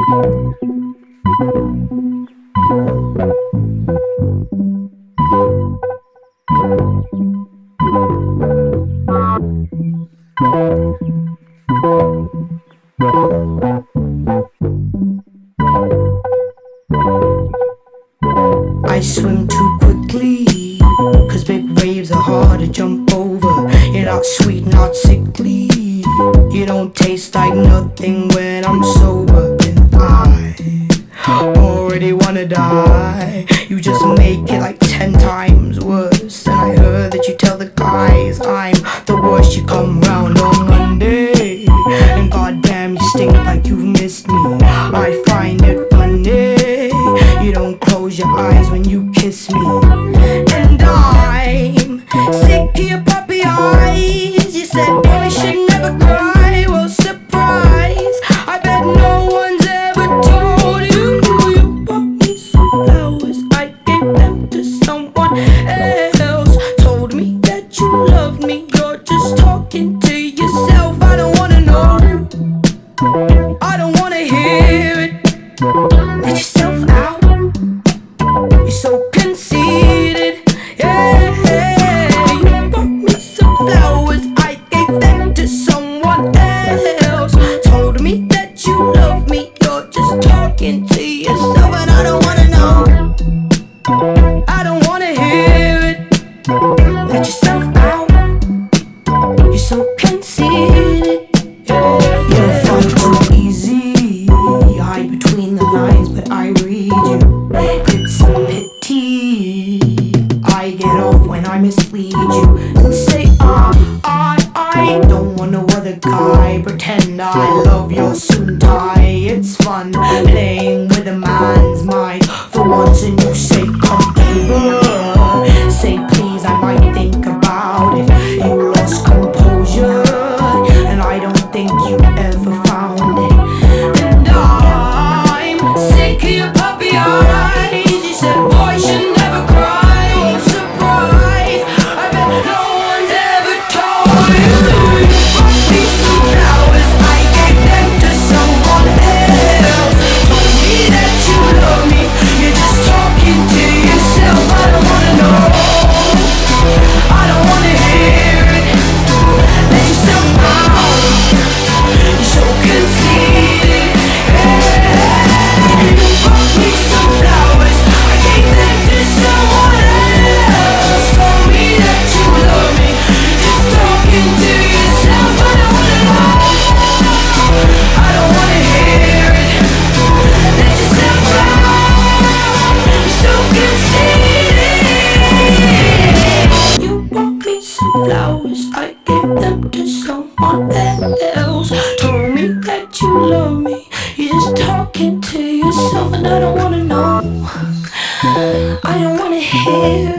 I swim too quickly, 'cause big waves are hard to jump over. You're not sweet, not sickly. You don't taste like nothing when I'm sober. And I already wanna die. You just make it like 10 times worse. And I heard that you tell the guys I'm the worst. You come round on Monday, and goddamn you stink like you've missed me. I find it funny, you don't close your eyes when you kiss me. And I'm sick of your puppy eyes. You said boy should never cry. Well, surprise, I bet no one's ever told you. You bought me some flowers, I gave them to someone else. Told me that you loved me, you're just talking to yourself. I don't wanna know, I don't wanna hear it. Let yourself out, you're so conceited, yeah. You bought me some flowers, I gave them to someone else. Told me that you love me, you're just talking to yourself. And I don't wanna know, I don't wanna hear it. Let yourself out, you're so conceited, yeah. You're fun too easy, you hide between the lines, but I read you. It's a pity I get off when I mislead you and say I don't want no other guy. Pretend I love your suit and tie. It's fun playing with a man's mind for once, and you say come over, say please, I might think about it. You lost composure, and I don't think you ever found it. And I'm sick of your puppy eyes. You said boy should never cry. Oh surprise, I bet no one's ever told you. You bought me some flowers, I gave them to someone else. Told me that you love me, you're just talking to yourself. I don't wanna know, I don't wanna hear it. Let yourself out, you're so conceited, yeah. You bought me some flowers, I gave them to someone else. Told me that you love me, you're just talking to yourself. I don't wanna know, I don't wanna hear it. Let yourself out, you're so conceited. You bought me some flowers, I gave them to someone else. Told me that you love me, you're just talking to yourself. And I don't wanna know, I don't wanna hear